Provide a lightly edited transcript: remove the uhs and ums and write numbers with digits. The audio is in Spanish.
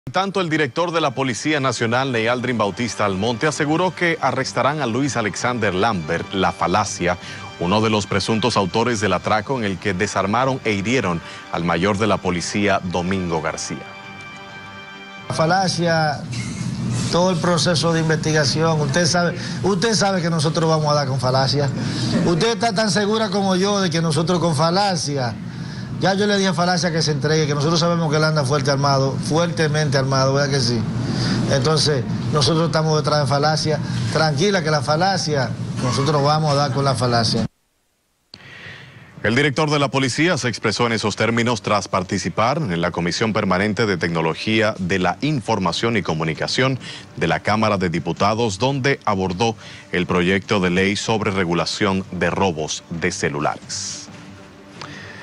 Tanto el director de la Policía Nacional, Neyaldrin Bautista Almonte, aseguró que arrestarán a Luis Alexander Lambert, La Falacia, uno de los presuntos autores del atraco en el que desarmaron e hirieron al mayor de la policía, Domingo García. La Falacia, todo el proceso de investigación, usted sabe que nosotros vamos a dar con Falacia. Usted está tan segura como yo de que nosotros con Falacia. Ya yo le dije a Falacia que se entregue, que nosotros sabemos que él anda fuertemente armado, ¿verdad que sí? Entonces, nosotros estamos detrás de Falacia. Tranquila que la Falacia, nosotros vamos a dar con la Falacia. El director de la policía se expresó en esos términos tras participar en la Comisión Permanente de Tecnología de la Información y Comunicación de la Cámara de Diputados, donde abordó el proyecto de ley sobre regulación de robos de celulares.